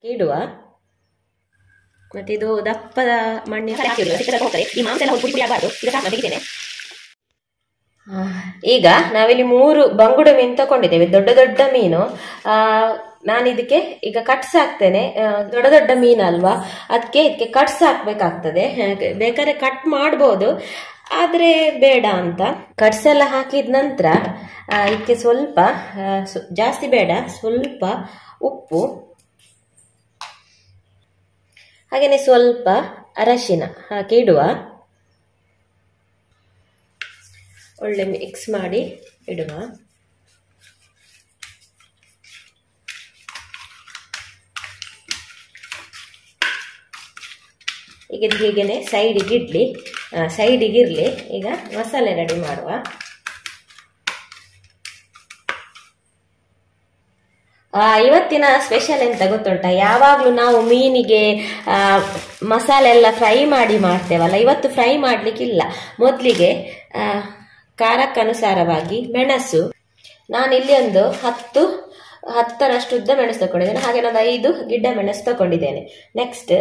ಇಡುವ. ಮತ್ತೆ ಇದು ದಪ್ಪದ ಮಣ್ಣಿನ ಈ ಮಾಂಸ ಎಲ್ಲ ಪುಡಿ ಆಗಬಾರ್ದು. ಈಗ ನಾವಿಲ್ಲಿ 3 ಬಂಗುಡೆ ಮೀನು ತಗೊಂಡಿದ್ದೇವೆ, ದೊಡ್ಡ ದೊಡ್ಡ ಮೀನು. ನಾನು ಇದಕ್ಕೆ ಈಗ ಕಟ್ಸ್ ಹಾಕ್ತೇನೆ. ದೊಡ್ಡ ದೊಡ್ಡ ಮೀನು ಅಲ್ವಾ, ಇದಕ್ಕೆ ಕಟ್ಸ್ ಹಾಕ್ಬೇಕಾಗ್ತದೆ. ಬೇಕಾದ್ರೆ ಕಟ್ ಮಾಡ್ಬೋದು, ಆದ್ರೆ ಬೇಡ ಅಂತ. ಕಟ್ಸ್ ಎಲ್ಲ ಹಾಕಿದ ನಂತರ ಇದಕ್ಕೆ ಸ್ವಲ್ಪ ಜಾಸ್ತಿ ಬೇಡ, ಸ್ವಲ್ಪ ಉಪ್ಪು, ಹಾಗೇನೆ ಸ್ವಲ್ಪ ಅರಶಿನ ಹಾಕಿ ಇಡುವ. ಒಳ್ಳೆ ಮಿಕ್ಸ್ ಮಾಡಿ ಇಡುವ. ಈಗ ಹೀಗೇನೆ ಸೈಡಿಗಿರ್ಲಿ. ಈಗ ಮಸಾಲೆ ರೆಡಿ ಮಾಡುವ. ಇವತ್ತಿನ ಸ್ಪೆಷಲ್ ಎಂತ ಗೊತ್ತುಂಟ, ಯಾವಾಗ್ಲೂ ನಾವು ಮೀನಿಗೆ ಮಸಾಲೆ ಎಲ್ಲ ಫ್ರೈ ಮಾಡಿ ಮಾಡ್ತೇವಲ್ಲ, ಇವತ್ತು ಫ್ರೈ ಮಾಡ್ಲಿಕ್ಕಿಲ್ಲ. ಮೊದಲಿಗೆ ಖಾರಕ್ಕನುಸಾರವಾಗಿ ಮೆಣಸು, ನಾನಿಲ್ಲಿ ಒಂದು 10ರಷ್ಟು ಉದ್ದ ಮೆಣಸು ತಗೊಂಡಿದ್ದೇನೆ, ಹಾಗೆ ಒಂದು 5 ಗಿಡ್ಡ ಮೆಣಸು ತಗೊಂಡಿದ್ದೇನೆ. ನೆಕ್ಸ್ಟ್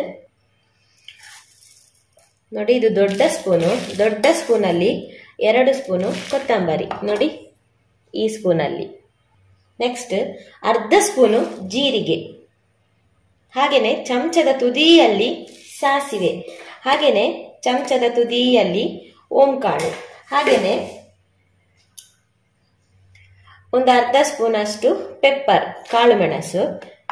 ನೋಡಿ, ಇದು ದೊಡ್ಡ ಸ್ಪೂನಲ್ಲಿ 2 ಸ್ಪೂನು ಕೊತ್ತಂಬರಿ, ನೋಡಿ ಈ ಸ್ಪೂನಲ್ಲಿ. ನೆಕ್ಸ್ಟ್ ಅರ್ಧ ಸ್ಪೂನು ಜೀರಿಗೆ, ಹಾಗೇನೆ ಚಮಚದ ತುದಿಯಲ್ಲಿ ಸಾಸಿವೆ, ಹಾಗೇನೆ ಚಮಚದ ತುದಿಯಲ್ಲಿ ಓಂಕಾಳು, ಹಾಗೇನೆ ಒಂದು ಅರ್ಧ ಸ್ಪೂನ್ ಅಷ್ಟು ಪೆಪ್ಪರ್, ಕಾಳು ಮೆಣಸು,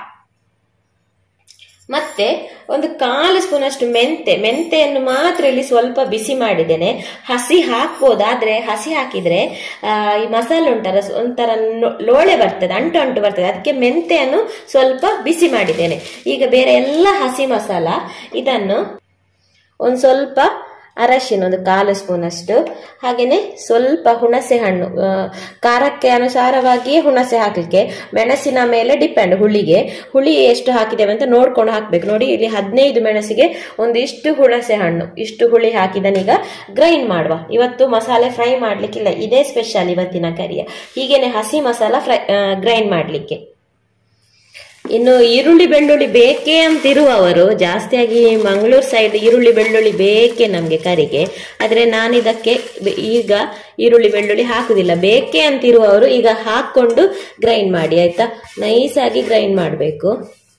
ಮತ್ತೆ ಒಂದು 1/4 ಸ್ಪೂನ್ ಅಷ್ಟು ಮೆಂತೆಯನ್ನು ಮಾತ್ರ ಇಲ್ಲಿ ಸ್ವಲ್ಪ ಬಿಸಿ ಮಾಡಿದ್ದೇನೆ. ಹಸಿ ಹಾಕ್ಬೋದಾದ್ರೆ, ಹಸಿ ಹಾಕಿದ್ರೆ ಈ ಮಸಾಲೆ ಉಂಟಲ್ಲ ಒಂಥರ ಲೋಳೆ ಬರ್ತದೆ, ಅಂಟು ಬರ್ತದೆ. ಅದಕ್ಕೆ ಮೆಂತೆಯನ್ನು ಸ್ವಲ್ಪ ಬಿಸಿ ಮಾಡಿದ್ದೇನೆ. ಈಗ ಬೇರೆ ಎಲ್ಲ ಹಸಿ ಮಸಾಲ, ಇದನ್ನು ಒಂದು ಸ್ವಲ್ಪ ಅರಶಿನ, ಒಂದು 1/4 ಸ್ಪೂನ್ ಅಷ್ಟು, ಹಾಗೇನೆ ಸ್ವಲ್ಪ ಹುಣಸೆ ಹಣ್ಣು, ಖಾರಕ್ಕೆ ಅನುಸಾರವಾಗಿಯೇ ಹುಣಸೆ ಹಾಕ್ಲಿಕ್ಕೆ, ಮೆಣಸಿನ ಮೇಲೆ ಡಿಪೆಂಡ್. ಹುಳಿ ಎಷ್ಟು ಹಾಕಿದ್ದೇವೆ ಅಂತ ನೋಡ್ಕೊಂಡು ಹಾಕ್ಬೇಕು. ನೋಡಿ ಇಲ್ಲಿ 15 ಮೆಣಸಿಗೆ ಒಂದಿಷ್ಟು ಹುಣಸೆ ಹಣ್ಣು, ಇಷ್ಟು ಹುಳಿ ಹಾಕಿದನೀಗ ಗ್ರೈಂಡ್ ಮಾಡುವ. ಇವತ್ತು ಮಸಾಲೆ ಫ್ರೈ ಮಾಡ್ಲಿಕ್ಕಿಲ್ಲ, ಇದೇ ಸ್ಪೆಷಲ್ ಇವತ್ತಿನ ಕರಿಯ. ಹೀಗೇನೆ ಹಸಿ ಮಸಾಲ ಗ್ರೈಂಡ್ ಮಾಡ್ಲಿಕ್ಕೆ. ಇನ್ನು ಈರುಳ್ಳಿ ಬೆಳ್ಳುಳ್ಳಿ ಬೇಕೇ ಅಂತಿರುವವರು, ಜಾಸ್ತಿಯಾಗಿ ಮಂಗಳೂರು ಸೈಡ್ ಈರುಳ್ಳಿ ಬೆಳ್ಳುಳ್ಳಿ ಬೇಕೇ ನಮ್ಗೆ ಕರಿಗೆ, ಆದ್ರೆ ನಾನಿದಕ್ಕೆ ಈಗ ಈರುಳ್ಳಿ ಬೆಳ್ಳುಳ್ಳಿ ಹಾಕುದಿಲ್ಲ. ಬೇಕೇ ಅಂತಿರುವವರು ಈಗ ಹಾಕೊಂಡು ಗ್ರೈಂಡ್ ಮಾಡಿ, ಆಯ್ತಾ? ನೈಸಾಗಿ ಗ್ರೈಂಡ್ ಮಾಡಬೇಕು.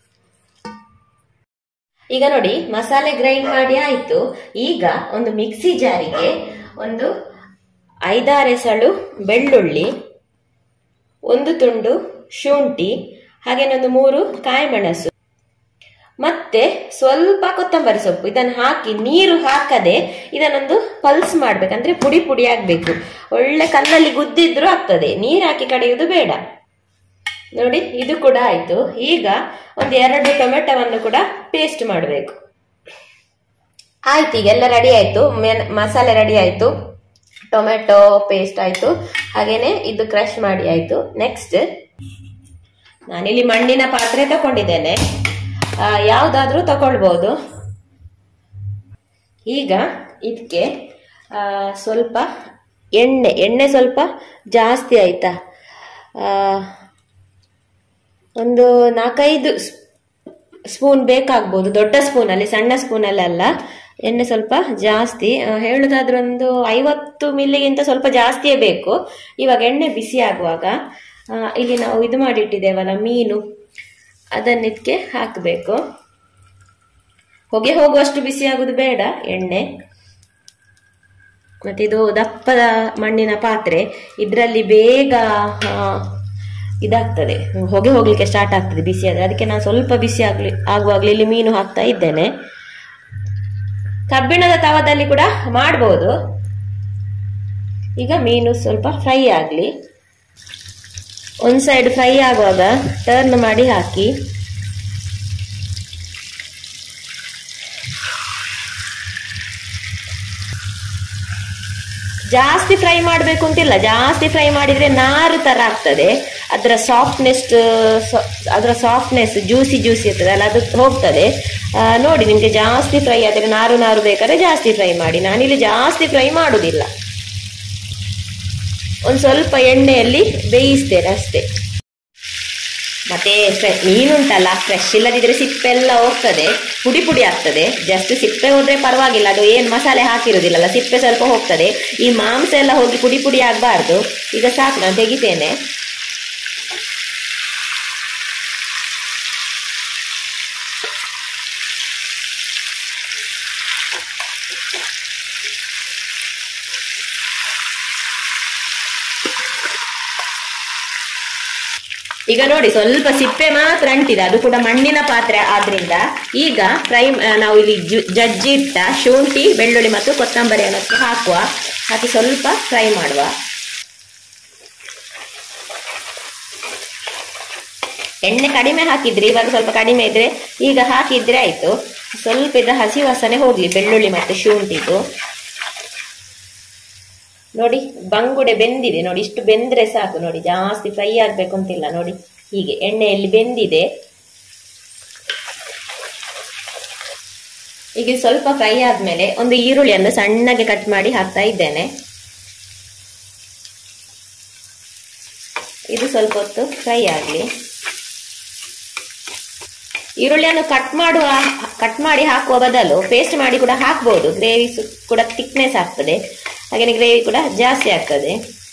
ಈಗ ನೋಡಿ ಮಸಾಲೆ ಗ್ರೈಂಡ್ ಮಾಡಿ ಆಯ್ತು. ಈಗ ಒಂದು ಮಿಕ್ಸಿ ಜಾರಿಗೆ ಒಂದು 5-6 ಎಸಳು ಬೆಳ್ಳುಳ್ಳಿ, 1 ತುಂಡು ಶುಂಠಿ, ಹಾಗೇನೆ ಒಂದು 3 ಕಾಯಿ ಮೆಣಸು, ಮತ್ತೆ ಸ್ವಲ್ಪ ಕೊತ್ತಂಬರಿ ಸೊಪ್ಪು, ಇದನ್ನು ಹಾಕಿ ನೀರು ಹಾಕದೆ ಇದನ್ನೊಂದು ಪಲ್ಸ್ ಮಾಡ್ಬೇಕಂದ್ರೆ ಪುಡಿ ಆಗ್ಬೇಕು. ಒಳ್ಳೆ ಕಲ್ಲಲ್ಲಿ ಗುದ್ದಿದ್ರು ಆಗ್ತದೆ, ನೀರು ಹಾಕಿ ಕಡಿಯುವುದು ಬೇಡ. ನೋಡಿ ಇದು ಕೂಡ ಆಯ್ತು. ಈಗ ಒಂದು 2 ಟೊಮೆಟೊವನ್ನು ಕೂಡ ಪೇಸ್ಟ್ ಮಾಡಬೇಕು. ಆಯ್ತು, ಈಗೆಲ್ಲ ರೆಡಿ ಆಯ್ತು, ಮಸಾಲೆ ರೆಡಿ ಆಯ್ತು, ಟೊಮೆಟೊ ಪೇಸ್ಟ್ ಆಯ್ತು, ಹಾಗೇನೆ ಇದು ಕ್ರಶ್ ಮಾಡಿ ಆಯ್ತು. ನೆಕ್ಸ್ಟ್ ನಾನಿಲ್ಲಿ ಮಣ್ಣಿನ ಪಾತ್ರೆ ತಗೊಂಡಿದ್ದೇನೆ, ಯಾವ್ದಾದ್ರೂ ತಗೊಳ್ಬಹುದು. ಈಗ ಇದಕ್ಕೆ ಸ್ವಲ್ಪ ಎಣ್ಣೆ ಸ್ವಲ್ಪ ಜಾಸ್ತಿ ಆಯ್ತಾ, ಒಂದು 4-5 ಸ್ಪೂನ್ ಬೇಕಾಗ್ಬೋದು. ದೊಡ್ಡ ಸ್ಪೂನಲ್ಲಿ, ಸಣ್ಣ ಸ್ಪೂನಲ್ಲಿ ಅಲ್ಲ. ಎಣ್ಣೆ ಸ್ವಲ್ಪ ಜಾಸ್ತಿ, ಹೇಳುದಾದ್ರೆ ಒಂದು 50 ಮಿಲಿಗಿಂತ ಸ್ವಲ್ಪ ಜಾಸ್ತಿಯೇ ಬೇಕು. ಇವಾಗ ಎಣ್ಣೆ ಬಿಸಿ ಆಗುವಾಗ ಇಲ್ಲಿ ನಾವು ಇದು ಮಾಡಿಟ್ಟಿದ್ದೇವಲ್ಲ ಮೀನು, ಅದನ್ನ ಇದಕ್ಕೆ ಹಾಕಬೇಕು. ಹೊಗೆ ಹೋಗುವಷ್ಟು ಬಿಸಿ ಆಗುದು ಬೇಡ ಎಣ್ಣೆ. ಮತ್ತೆ ಇದು ದಪ್ಪದ ಮಣ್ಣಿನ ಪಾತ್ರೆ, ಇದರಲ್ಲಿ ಬೇಗ ಇದಾಗ್ತದೆ, ಹೊಗೆ ಹೋಗ್ಲಿಕ್ಕೆ ಸ್ಟಾರ್ಟ್ ಆಗ್ತದೆ ಬಿಸಿ ಆದ್ರೆ. ಅದಕ್ಕೆ ನಾನು ಸ್ವಲ್ಪ ಬಿಸಿ ಆಗುವಾಗಲೇ ಇಲ್ಲಿ ಮೀನು ಹಾಕ್ತಾ ಇದ್ದೇನೆ. ಕಬ್ಬಿಣದ ತವದಲ್ಲಿ ಕೂಡ ಮಾಡ್ಬೋದು. ಈಗ ಮೀನು ಸ್ವಲ್ಪ ಫ್ರೈ ಆಗ್ಲಿ. ಒಂದು ಸೈಡ್ ಫ್ರೈ ಆಗುವಾಗ ಟರ್ನ್ ಮಾಡಿ ಹಾಕಿ. ಜಾಸ್ತಿ ಫ್ರೈ ಮಾಡಬೇಕು ಅಂತಿಲ್ಲ, ಜಾಸ್ತಿ ಫ್ರೈ ಮಾಡಿದ್ರೆ ನಾರು ತರ ಆಗ್ತದೆ. ಅದರ ಸಾಫ್ಟ್ನೆಸ್ ಜ್ಯೂಸಿ ಇರ್ತದೆ ಅಲ್ಲ, ಅದು ಹೋಗ್ತದೆ. ನೋಡಿ, ನಿಮ್ಗೆ ಜಾಸ್ತಿ ಫ್ರೈ ಆದರೆ ನಾರು ಬೇಕಾದ್ರೆ ಜಾಸ್ತಿ ಫ್ರೈ ಮಾಡಿ. ನಾನಿಲ್ಲಿ ಜಾಸ್ತಿ ಫ್ರೈ ಮಾಡುದಿಲ್ಲ, ಒಂದು ಸ್ವಲ್ಪ ಎಣ್ಣೆಯಲ್ಲಿ ಬೇಯಿಸ್ತೇನೆ ಅಷ್ಟೇ. ಮತ್ತೆ ಮೀನುಂಟಲ್ಲ, ಫ್ರೆಶ್ ಇಲ್ಲದಿದ್ರೆ ಸಿಪ್ಪೆ ಎಲ್ಲ ಹೋಗ್ತದೆ, ಪುಡಿ ಪುಡಿ ಆಗ್ತದೆ. ಜಸ್ಟ್ ಸಿಪ್ಪೆ ಹೋದ್ರೆ ಪರವಾಗಿಲ್ಲ, ಅದು ಏನು ಮಸಾಲೆ ಹಾಕಿರೋದಿಲ್ಲಲ್ಲ, ಸಿಪ್ಪೆ ಸ್ವಲ್ಪ ಹೋಗ್ತದೆ. ಈ ಮಾಂಸ ಎಲ್ಲ ಹೋಗಿ ಪುಡಿ ಪುಡಿ ಆಗಬಾರ್ದು. ಈಗ ಸಾಕು, ನಾನು ತೆಗಿತೇನೆ. ಈಗ ನೋಡಿ, ಸ್ವಲ್ಪ ಸಿಪ್ಪೆ ಮಾತ್ರ ಅಂಟಿದೆ, ಅದು ಕೂಡ ಮಣ್ಣಿನ ಪಾತ್ರೆ ಆದ್ರಿಂದ. ಈಗ ಫ್ರೈ ನಾವು ಇಲ್ಲಿ ಜಜ್ಜಿ ಇಟ್ಟ ಶುಂಠಿ, ಬೆಳ್ಳುಳ್ಳಿ ಮತ್ತು ಕೊತ್ತಂಬರಿಯನ್ನು ಹಾಕಿ ಸ್ವಲ್ಪ ಫ್ರೈ ಮಾಡುವ. ಎಣ್ಣೆ ಕಡಿಮೆ ಹಾಕಿದ್ರಿ, ಇವಾಗ ಸ್ವಲ್ಪ ಕಡಿಮೆ ಇದ್ರೆ ಈಗ ಹಾಕಿದ್ರೆ ಆಯ್ತು. ಸ್ವಲ್ಪ ಇದ್ರ ಹಸಿ ವಾಸನೆ ಹೋಗ್ಲಿ ಬೆಳ್ಳುಳ್ಳಿ ಮತ್ತೆ ಶುಂಠಿದು. ನೋಡಿ, ಬಂಗುಡೆ ಬೆಂದಿದೆ ನೋಡಿ, ಇಷ್ಟು ಬೆಂದ್ರೆ ಸಾಕು ನೋಡಿ, ಜಾಸ್ತಿ ಫ್ರೈ ಆಗ್ಬೇಕು ಅಂತಿಲ್ಲ ನೋಡಿ. ಹೀಗೆ ಎಣ್ಣೆಯಲ್ಲಿ ಬೆಂದಿದೆ. ಈಗ ಸ್ವಲ್ಪ ಫ್ರೈ ಆದ್ಮೇಲೆ ಒಂದು ಈರುಳ್ಳಿಯನ್ನು ಸಣ್ಣಗೆ ಕಟ್ ಮಾಡಿ ಹಾಕ್ತಾ ಇದ್ದೇನೆ. ಇದು ಸ್ವಲ್ಪ ಹೊತ್ತು ಫ್ರೈ ಆಗ್ಲಿ. ಈರುಳ್ಳಿಯನ್ನು ಕಟ್ ಮಾಡಿ ಹಾಕುವ ಬದಲು ಪೇಸ್ಟ್ ಮಾಡಿ ಕೂಡ ಹಾಕ್ಬಹುದು. ಗ್ರೇವಿ ಕೂಡ ಥಿಕ್ನೆಸ್ ಆಗ್ತದೆ, ಹಾಗೆ ಗ್ರೇವಿ ಕೂಡ ಜಾಸ್ತಿ ಆಗ್ತದೆ.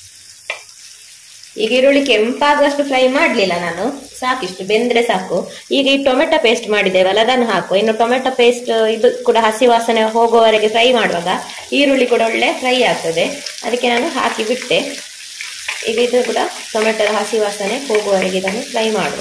ಈಗ ಈರುಳ್ಳಿ ಕೆಂಪಾಗುವಷ್ಟು ಫ್ರೈ ಮಾಡ್ಲಿಲ್ಲ ನಾನು, ಸಾಕಿಷ್ಟು ಬೆಂದ್ರೆ ಸಾಕು. ಈಗ ಈ ಟೊಮೆಟೊ ಪೇಸ್ಟ್ ಮಾಡಿದ್ದೇವಲ್ಲ ಅದನ್ನು ಹಾಕು. ಇನ್ನು ಟೊಮೆಟೊ ಪೇಸ್ಟ್ ಇದು ಕೂಡ ಹಸಿ ವಾಸನೆ ಹೋಗುವವರೆಗೆ ಫ್ರೈ ಮಾಡುವಾಗ ಈರುಳ್ಳಿ ಕೂಡ ಒಳ್ಳೆ ಫ್ರೈ ಆಗ್ತದೆ, ಅದಕ್ಕೆ ನಾನು ಹಾಕಿ ಬಿಟ್ಟೆ. ಈಗ ಇದು ಕೂಡ ಟೊಮೆಟೊ ಹಸಿ ವಾಸನೆ ಹೋಗುವವರೆಗೆ ಇದನ್ನು ಫ್ರೈ ಮಾಡುವ.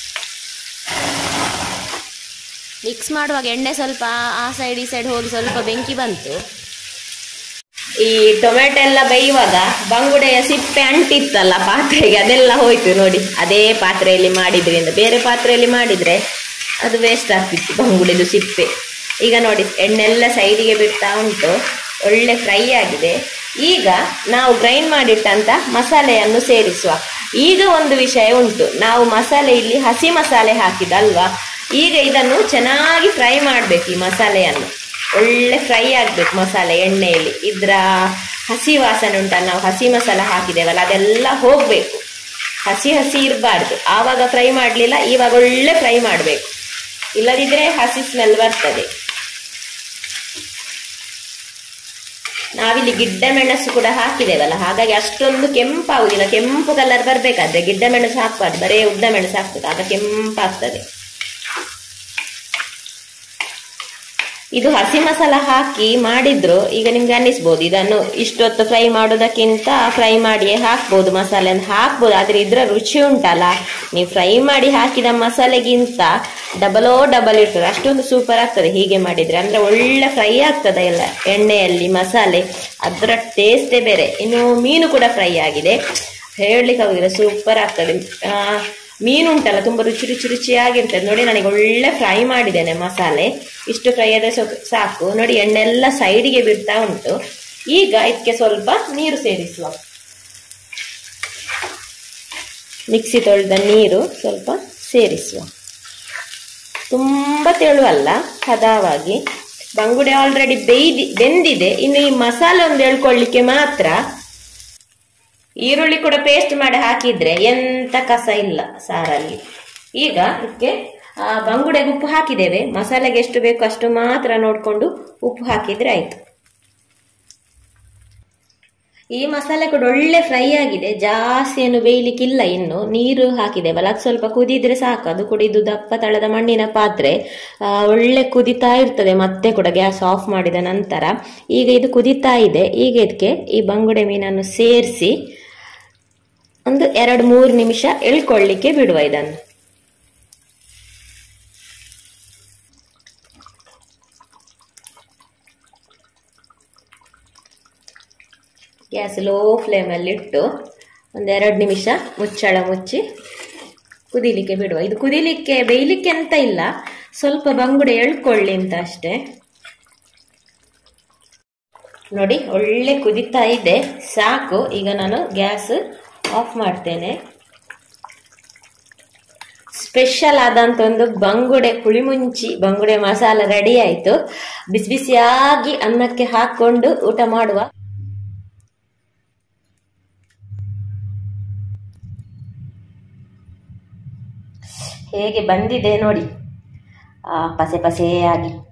ಮಿಕ್ಸ್ ಮಾಡುವಾಗ ಎಣ್ಣೆ ಸ್ವಲ್ಪ ಆ ಸೈಡ್ ಈ ಸೈಡ್ ಹೋಗಿ ಸ್ವಲ್ಪ ಬೆಂಕಿ ಬಂತು. ಈ ಟೊಮೆಟೊ ಎಲ್ಲ ಬೇಯುವಾಗ ಬಂಗುಡೆಯ ಸಿಪ್ಪೆ ಅಂಟಿತ್ತಲ್ಲ ಪಾತ್ರೆಗೆ, ಅದೆಲ್ಲ ಹೋಯ್ತು ನೋಡಿ. ಅದೇ ಪಾತ್ರೆಯಲ್ಲಿ ಮಾಡಿದ್ರಿಂದ, ಬೇರೆ ಪಾತ್ರೆಯಲ್ಲಿ ಮಾಡಿದ್ರೆ ಅದು ವೇಸ್ಟ್ ಆಗ್ತಿತ್ತು ಬಂಗುಡೆದು ಸಿಪ್ಪೆ. ಈಗ ನೋಡಿ, ಎಣ್ಣೆಲ್ಲ ಸೈಡಿಗೆ ಬಿಡ್ತಾ ಉಂಟು, ಒಳ್ಳೆ ಫ್ರೈ ಆಗಿದೆ. ಈಗ ನಾವು ಗ್ರೈಂಡ್ ಮಾಡಿಟ್ಟಂತ ಮಸಾಲೆಯನ್ನು ಸೇರಿಸುವ. ಈಗ ಒಂದು ವಿಷಯ ಉಂಟು, ನಾವು ಮಸಾಲೆ ಇಲ್ಲಿ ಹಸಿ ಮಸಾಲೆ ಹಾಕಿದಲ್ವಾ, ಈಗ ಇದನ್ನು ಚೆನ್ನಾಗಿ ಫ್ರೈ ಮಾಡ್ಬೇಕು. ಈ ಮಸಾಲೆಯನ್ನು ಒಳ್ಳೆ ಫ್ರೈ ಆಗ್ಬೇಕು ಮಸಾಲೆ ಎಣ್ಣೆಯಲ್ಲಿ. ಇದ್ರ ಹಸಿ ವಾಸನೆ ಉಂಟಲ್ಲ, ನಾವು ಹಸಿ ಮಸಾಲೆ ಹಾಕಿದೇವಲ್ಲ ಅದೆಲ್ಲ ಹೋಗ್ಬೇಕು, ಹಸಿ ಇರಬಾರ್ದು. ಆವಾಗ ಫ್ರೈ ಮಾಡ್ಲಿಲ್ಲ, ಇವಾಗ ಒಳ್ಳೆ ಫ್ರೈ ಮಾಡ್ಬೇಕು, ಇಲ್ಲದಿದ್ರೆ ಹಸಿ ಸ್ಮೆಲ್ ಬರ್ತದೆ. ನಾವಿಲ್ಲಿ ಗಿಡ್ಡ ಮೆಣಸು ಕೂಡ ಹಾಕಿದೇವಲ್ಲ, ಹಾಗಾಗಿ ಅಷ್ಟೊಂದು ಕೆಂಪಾಗುದಿಲ್ಲ. ಕೆಂಪು ಕಲರ್ ಬರ್ಬೇಕಾದ್ರೆ ಗಿಡ್ಡ ಮೆಣಸು ಹಾಕ್ಬಾರ್ದು, ಬರೇ ಉದ್ದ ಮೆಣಸು ಹಾಕ್ಬೇಕು, ಆಗ ಕೆಂಪಾಗ್ತದೆ. ಇದು ಹಸಿ ಮಸಾಲ ಹಾಕಿ ಮಾಡಿದ್ರು. ಈಗ ನಿಮ್ಗೆ ಅನ್ನಿಸ್ಬೋದು ಇದನ್ನು ಇಷ್ಟೊತ್ತು ಫ್ರೈ ಮಾಡೋದಕ್ಕಿಂತ ಫ್ರೈ ಮಾಡಿಯೇ ಹಾಕ್ಬೋದು, ಮಸಾಲೆ ಅಂತ ಹಾಕ್ಬೋದು. ಆದ್ರೆ ಇದ್ರ ರುಚಿ ಉಂಟಲ್ಲ, ನೀವು ಫ್ರೈ ಮಾಡಿ ಹಾಕಿದ ಮಸಾಲೆಗಿಂತ ಡಬಲ್ ಇರ್ತದೆ, ಅಷ್ಟೊಂದು ಸೂಪರ್ ಆಗ್ತದೆ ಹೀಗೆ ಮಾಡಿದ್ರೆ. ಅಂದ್ರೆ ಒಳ್ಳೆ ಫ್ರೈ ಆಗ್ತದೆ ಎಲ್ಲ ಎಣ್ಣೆಯಲ್ಲಿ ಮಸಾಲೆ, ಅದರ ಟೇಸ್ಟೇ ಬೇರೆ. ಇನ್ನು ಮೀನು ಕೂಡ ಫ್ರೈ ಆಗಿದೆ, ಹೇಳಲಿಕ್ಕೆ ಆಗುದಿಲ್ಲ, ಸೂಪರ್ ಆಗ್ತದೆ. ಮೀನು ಉಂಟಲ್ಲ ತುಂಬಾ ರುಚಿಯಾಗಿರ್ತದೆ ನೋಡಿ. ನನಗೆ ಒಳ್ಳೆ ಫ್ರೈ ಮಾಡಿದ್ದೇನೆ ಮಸಾಲೆ, ಇಷ್ಟು ಫ್ರೈ ಆದ್ರೆ ಸಾಕು ನೋಡಿ. ಎಣ್ಣೆ ಎಲ್ಲ ಸೈಡಿಗೆ ಬಿಡ್ತಾ ಉಂಟು. ಈಗ ಇದಕ್ಕೆ ಸ್ವಲ್ಪ ನೀರು ಸೇರಿಸುವ. ಮಿಕ್ಸಿ ತೊಳೆದ ನೀರು ಸ್ವಲ್ಪ ಸೇರಿಸುವ, ತುಂಬಾ ತೆಳುವಲ್ಲ, ಹದವಾಗಿ. ಬಂಗುಡೆ ಆಲ್ರೆಡಿ ಬೆಂದಿದೆ, ಇನ್ನು ಈ ಮಸಾಲೆ ಒಂದು ಎಳ್ಕೊಳ್ಳಿಕ್ಕೆ ಮಾತ್ರ. ಈರುಳ್ಳಿ ಕೂಡ ಪೇಸ್ಟ್ ಮಾಡಿ ಹಾಕಿದ್ರೆ ಎಂತ ಕಸ ಇಲ್ಲ ಸಾರಲ್ಲಿ. ಈಗ ಇದಕ್ಕೆ ಬಂಗುಡೆಗೆ ಉಪ್ಪು ಹಾಕಿದ್ದೇವೆ, ಮಸಾಲೆಗೆ ಎಷ್ಟು ಬೇಕು ಅಷ್ಟು ಮಾತ್ರ ನೋಡ್ಕೊಂಡು ಉಪ್ಪು ಹಾಕಿದ್ರೆ ಆಯ್ತು. ಈ ಮಸಾಲೆ ಕೂಡ ಒಳ್ಳೆ ಫ್ರೈ ಆಗಿದೆ, ಜಾಸ್ತಿ ಏನು ಬೇಯಲಿಕ್ಕಿಲ್ಲ. ಇನ್ನು ನೀರು ಹಾಕಿದ್ದೇವಲ್ಲ, ಅದು ಸ್ವಲ್ಪ ಕುದಿದ್ರೆ ಸಾಕು. ಅದು ಕೂಡ ಇದು ದಪ್ಪ ತಳದ ಮಣ್ಣಿನ ಪಾತ್ರೆ, ಒಳ್ಳೆ ಕುದಿತಾ ಇರ್ತದೆ. ಮತ್ತೆ ಕೂಡ ಗ್ಯಾಸ್ ಆಫ್ ಮಾಡಿದ ನಂತರ ಈಗ ಇದು ಕುದಿತಾ ಇದೆ. ಈಗ ಇದಕ್ಕೆ ಈ ಬಂಗುಡೆ ಮೀನನ್ನು ಸೇರಿಸಿ ಒಂದು 2-3 ನಿಮಿಷ ಎಳ್ಕೊಳ್ಳಿಕ್ಕೆ ಬಿಡುವ. ಇದನ್ನು ಗ್ಯಾಸ್ ಲೋ ಫ್ಲೇಮಲ್ಲಿ ಇಟ್ಟು 1-2 ನಿಮಿಷ ಮುಚ್ಚಳ ಮುಚ್ಚಿ ಕುದಿಲಿಕ್ಕೆ ಬಿಡುವ. ಇದು ಕುದಿಲಿಕ್ಕೆ ಬೇಯಲಿಕ್ಕೆ ಅಂತ ಇಲ್ಲ, ಸ್ವಲ್ಪ ಬಂಗುಡೆ ಎಳ್ಕೊಳ್ಳಿ ಅಂತ ಅಷ್ಟೇ. ನೋಡಿ ಒಳ್ಳೆ ಕುದಿತಾ ಇದೆ, ಸಾಕು. ಈಗ ನಾನು ಗ್ಯಾಸ್ ಆಫ್ ಮಾಡ್ತೇನೆ. ಸ್ಪೆಷಲ್ ಆದಂತ ಒಂದು ಬಂಗುಡೆ ಪುಳಿಮುಂಚಿ ಬಂಗುಡೆ ಮಸಾಲ ರೆಡಿ ಆಯ್ತು. ಬಿಸಿ ಬಿಸಿಯಾಗಿ ಅನ್ನಕ್ಕೆ ಹಾಕೊಂಡು ಊಟ ಮಾಡುವ. ಹೇಗೆ ಬಂದಿದೆ ನೋಡಿ, ಪಸೆ ಪಸೆಯಾಗಿ.